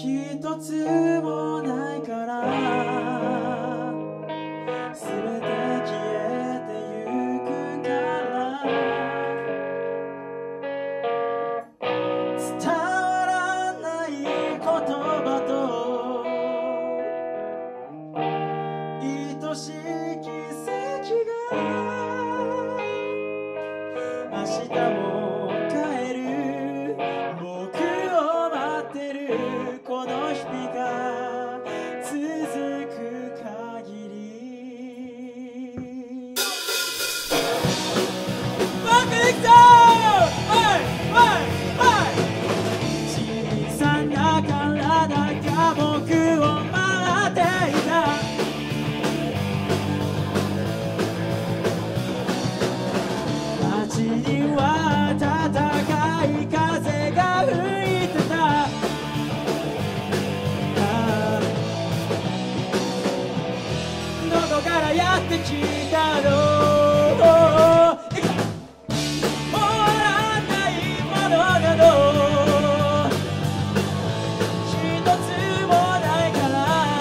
一つもないから全て消えてゆくから伝わらない言葉と愛しい奇跡が明日も帰る僕を待ってるこの日々が続く限り僕できた小さな体が僕を待っていた街には暖かい風が吹いてたどこからやってきたの終わらないものなど一つもないから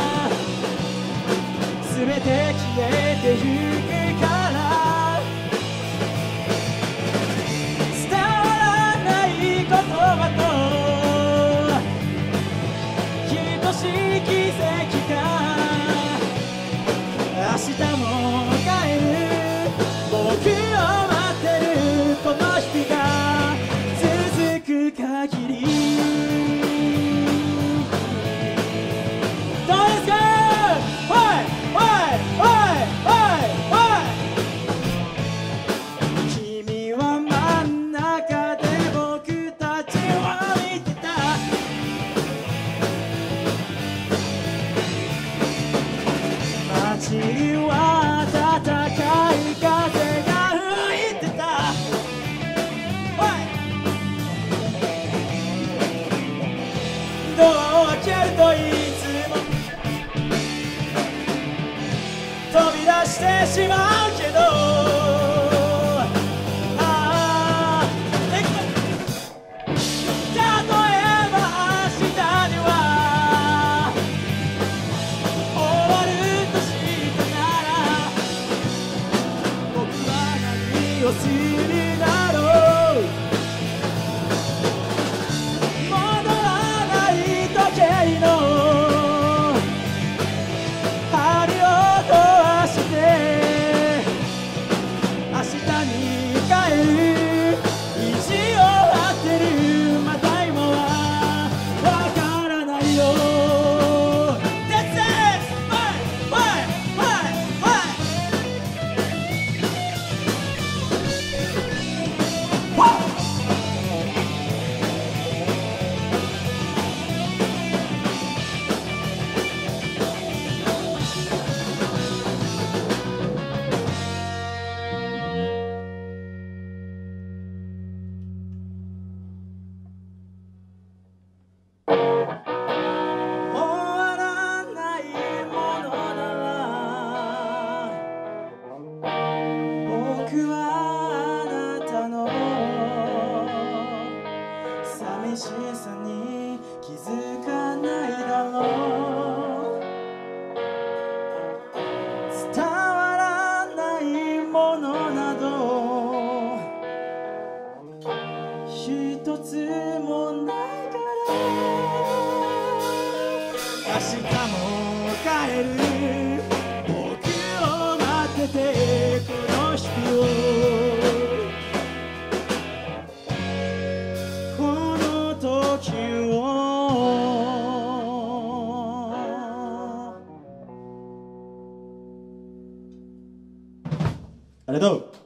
全て消えてゆくから伝わらない言葉と愛しい奇跡が明日も帰る僕を待ってるこの日々が続く限りどうですか君は真ん中で僕たちを見てた街には暖かい風が吹いてたドアを開けるといつも飛び出してしまうけど例えば明日には終わるとしたなら僕は何をするだろう戻らない時計の針を壊して明日に帰る意地を張ってるまた今はわからないよ That's it! 終わらないものなら僕はあなたの寂しさに気づかないだろう伝わらないものなど一つもないから明日も帰る僕を待っててこの日々をこの時をありがとう。